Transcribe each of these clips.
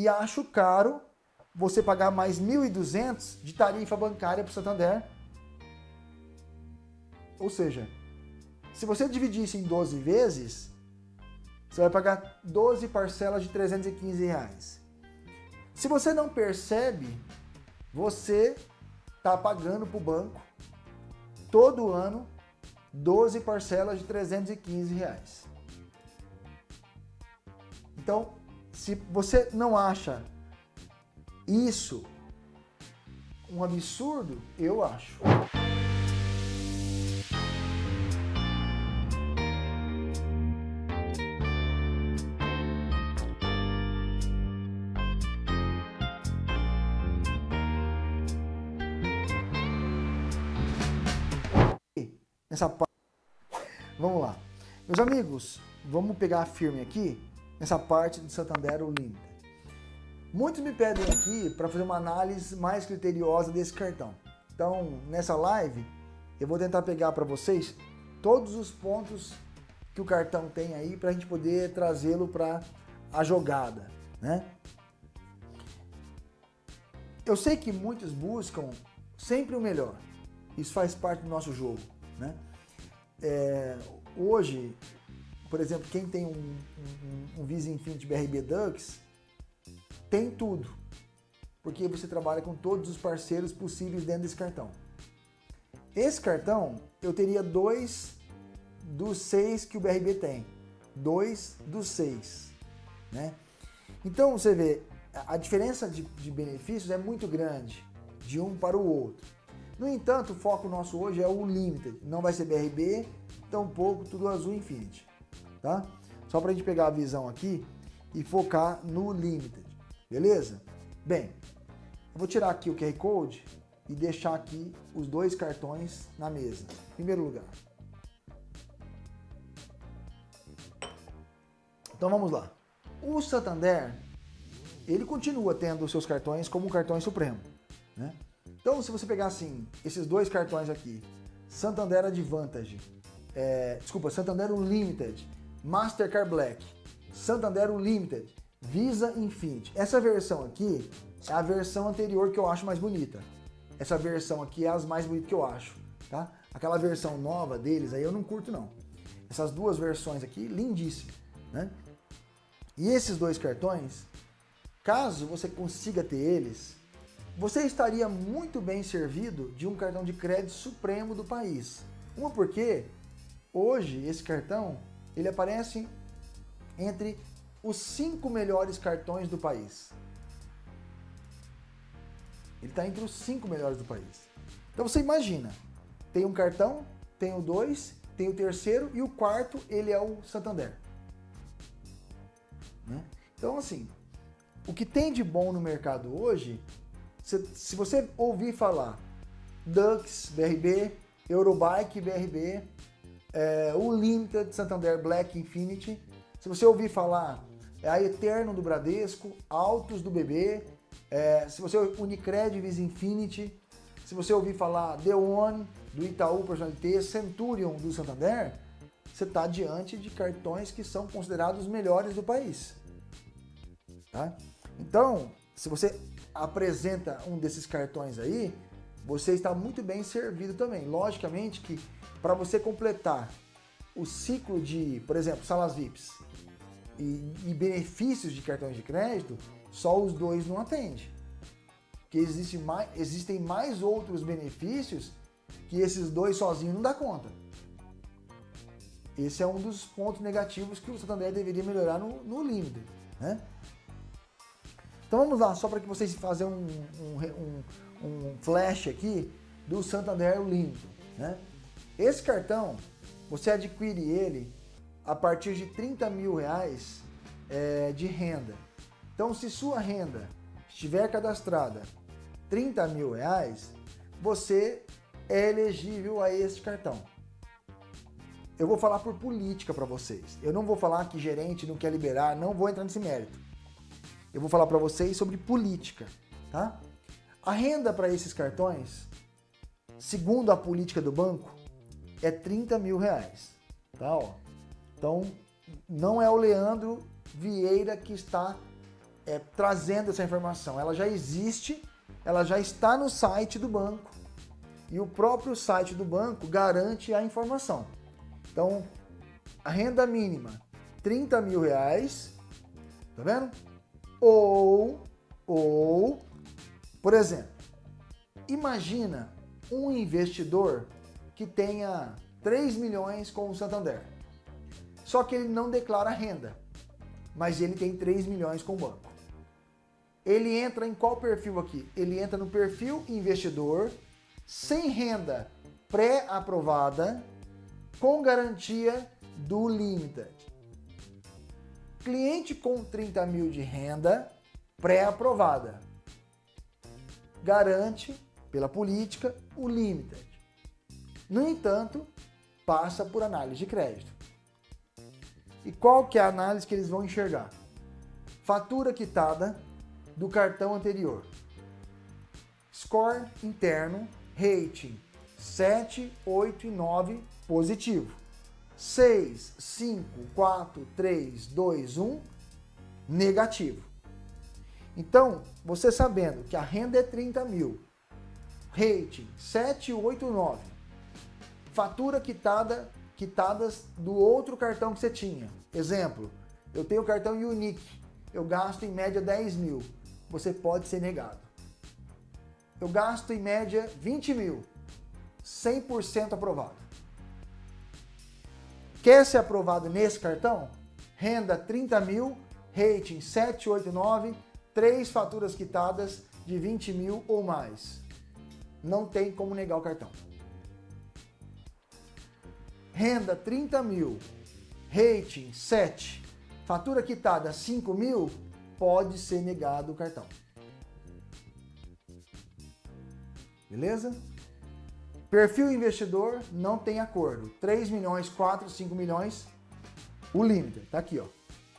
e acho caro você pagar mais 1.200 de tarifa bancária para o Santander. Ou seja, se você dividir isso em 12 vezes, você vai pagar 12 parcelas de R$315. Se você não percebe, você está pagando para o banco todo ano 12 parcelas de R$315. Então, se você não acha isso um absurdo, eu acho. Nessa parte. Vamos lá. Meus amigos, vamos pegar firme aqui nessa parte do Santander Limited. Muitos me pedem aqui para fazer uma análise mais criteriosa desse cartão. Então, nessa live, eu vou tentar pegar para vocês todos os pontos que o cartão tem aí para a gente poder trazê-lo para a jogada, né? Eu sei que muitos buscam sempre o melhor. Isso faz parte do nosso jogo, né? Hoje, por exemplo, quem tem um Visa Infinity BRB Dux tem tudo, porque você trabalha com todos os parceiros possíveis dentro desse cartão. Esse cartão, eu teria 2 dos 6 que o BRB tem. 2 dos 6, né? Então, você vê, a diferença de benefícios é muito grande, de um para o outro. No entanto, o foco nosso hoje é o Limited. Não vai ser BRB, tampouco Tudo Azul Infinity, tá? Só para a gente pegar a visão aqui e focar no Limited, beleza? Bem, eu vou tirar aqui o QR Code e deixar aqui os 2 cartões na mesa. Em primeiro lugar. Então vamos lá. O Santander, ele continua tendo os seus cartões como cartões Supremo, né? Então, se você pegar assim, esses 2 cartões aqui, Santander Advantage, Santander Unlimited, Mastercard Black, Santander Unlimited, Visa Infinity. Essa versão aqui é a versão anterior que eu acho mais bonita. Essa versão aqui é as mais bonitas que eu acho, tá? Aquela versão nova deles aí eu não curto não. Essas 2 versões aqui, lindíssimas, né? E esses 2 cartões, caso você consiga ter eles, você estaria muito bem servido de um cartão de crédito supremo do país. Uma porque hoje esse cartão ele aparece entre os 5 melhores cartões do país. Ele está entre os 5 melhores do país. Então você imagina, tem um cartão, tem o 2, tem o terceiro e o quarto ele é o Santander, né? Então assim, o que tem de bom no mercado hoje, se você ouvir falar Dux BRB, Eurobike BRB, o Limited Santander Black Infinity, se você ouvir falar a Eterno do Bradesco, Autos do BB, se você Unicred Visa Infinity, se você ouvir falar The One do Itaú Personalité, Centurion do Santander, você está diante de cartões que são considerados os melhores do país, tá? Então, se você apresenta um desses cartões aí, você está muito bem servido também. Logicamente que para você completar o ciclo de, por exemplo, salas VIPs e benefícios de cartões de crédito, só os 2 não atendem. Porque existem mais outros benefícios que esses 2 sozinhos não dá conta. Esse é um dos pontos negativos que o Santander deveria melhorar no Limited, né? Então vamos lá, só para que vocês façam um flash aqui do Santander Limited, né? Esse cartão, você adquire ele a partir de R$30 mil de renda. Então, se sua renda estiver cadastrada R$30 mil, você é elegível a este cartão. Eu vou falar por política para vocês. Eu não vou falar que gerente não quer liberar, não vou entrar nesse mérito. Eu vou falar para vocês sobre política, tá? A renda para esses cartões, segundo a política do banco, é R$30 mil, tá? Ó. Então, não é o Leandro Vieira que está trazendo essa informação. Ela já existe, ela já está no site do banco. E o próprio site do banco garante a informação. Então, a renda mínima, R$30.000, tá vendo? Ou, por exemplo, imagina um investidor que tenha 3 milhões com o Santander. Só que ele não declara renda, mas ele tem 3 milhões com o banco. Ele entra em qual perfil aqui? Ele entra no perfil investidor, sem renda pré-aprovada, com garantia do Limited. Cliente com 30 mil de renda pré-aprovada. Garante, pela política, o Limited. No entanto, passa por análise de crédito. E qual que é a análise que eles vão enxergar? Fatura quitada do cartão anterior. Score interno, rating 7, 8 e 9, positivo. 6, 5, 4, 3, 2, 1, negativo. Então, você sabendo que a renda é 30 mil, rating 7, 8, 9, fatura quitadas do outro cartão que você tinha. Exemplo, eu tenho o cartão Unique, eu gasto em média 10 mil, você pode ser negado. Eu gasto em média 20 mil, 100% aprovado. Quer ser aprovado nesse cartão? Renda 30 mil, rating 7, 8, 9, 3 faturas quitadas de 20 mil ou mais. Não tem como negar o cartão. Renda 30 mil, rating 7, fatura quitada 5 mil, pode ser negado o cartão. Beleza? Perfil investidor não tem acordo. 3 milhões, 4, 5 milhões, o limite. Tá aqui, ó.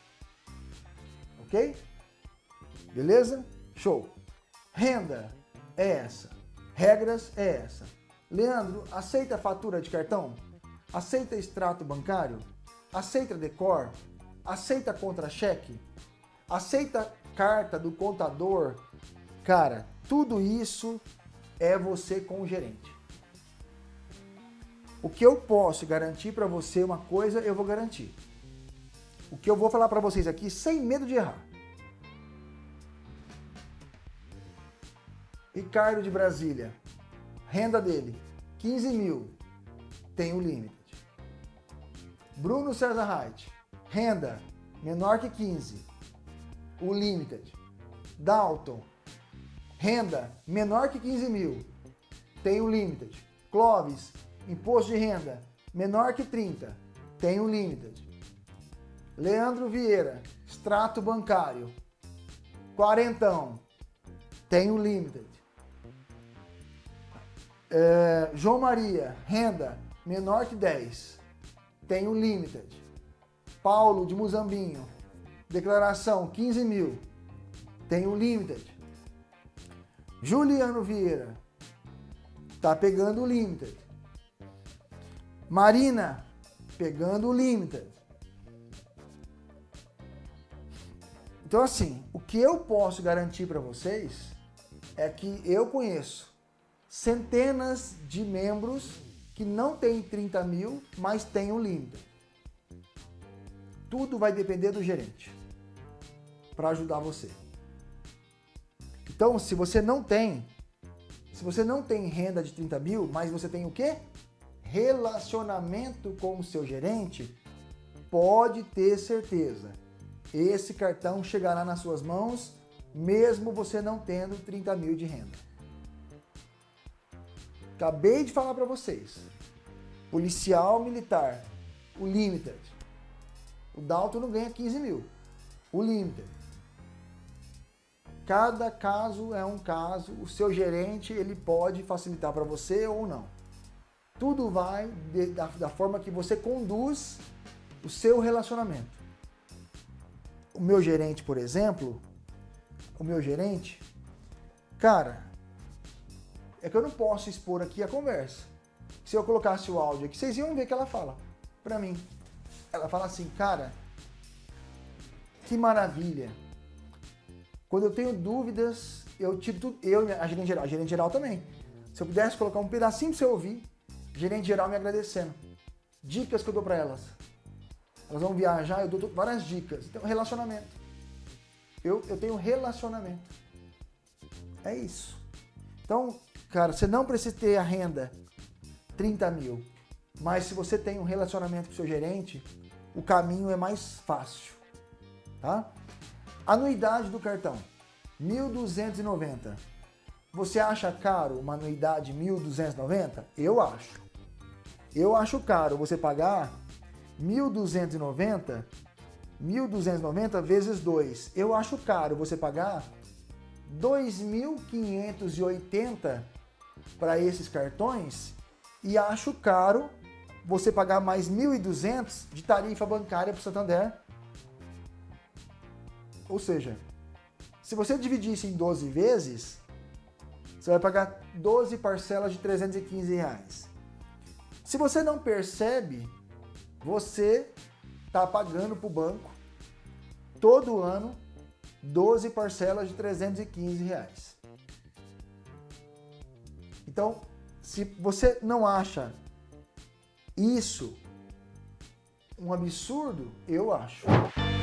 Ok? Beleza? Show. Renda é essa. Regras é essa. Leandro, aceita fatura de cartão? Aceita extrato bancário? Aceita decor? Aceita contra-cheque? Aceita carta do contador? Cara, tudo isso é você com o gerente. O que eu posso garantir para você uma coisa, eu vou garantir. O que eu vou falar para vocês aqui, sem medo de errar. Ricardo de Brasília, renda dele, 15 mil, tem o limite. Bruno César Reit, renda menor que 15, o limited. Dalton, renda menor que 15 mil, tem o limited. Clóvis, imposto de renda menor que 30, tem o limited. Leandro Vieira, extrato bancário, quarentão, tem o limited. João Maria, renda menor que 10, tem o limited. Paulo de Muzambinho, declaração 15 mil, tem o limited. Juliano Vieira, tá pegando o limited. Marina, pegando o limited. Então assim, o que eu posso garantir para vocês é que eu conheço centenas de membros que não têm 30 mil, mas têm o limite. Tudo vai depender do gerente para ajudar você. Então, se você não tem renda de 30 mil, mas você tem o quê? Relacionamento com o seu gerente, pode ter certeza. Esse cartão chegará nas suas mãos, mesmo você não tendo 30 mil de renda. Acabei de falar para vocês. Policial militar, o limited. O Dalton não ganha 15 mil. O limited. Cada caso é um caso. O seu gerente, ele pode facilitar para você ou não. Tudo vai da forma que você conduz o seu relacionamento. O meu gerente, por exemplo, cara, é que eu não posso expor aqui a conversa. Se eu colocasse o áudio aqui, vocês iam ver que ela fala pra mim. Ela fala assim, cara, que maravilha. Quando eu tenho dúvidas, eu tiro tudo, a gerente geral também. Se eu pudesse colocar um pedacinho para você ouvir, gerente geral me agradecendo. Dicas que eu dou para elas. Elas vão viajar, eu dou várias dicas. Então, relacionamento. Eu tenho relacionamento. É isso. Então, cara, você não precisa ter a renda 30 mil. Mas se você tem um relacionamento com o seu gerente, o caminho é mais fácil. Tá? Anuidade do cartão, 1.290. Você acha caro uma anuidade 1.290? Eu acho. Eu acho caro você pagar 1.290 vezes 2. Eu acho caro você pagar 2.580 para esses cartões e acho caro você pagar mais 1.200 de tarifa bancária para o Santander. Ou seja, se você dividir isso em 12 vezes, você vai pagar 12 parcelas de R$315. Se você não percebe, você está pagando para o banco todo ano 12 parcelas de R$315. Então, se você não acha isso um absurdo, eu acho.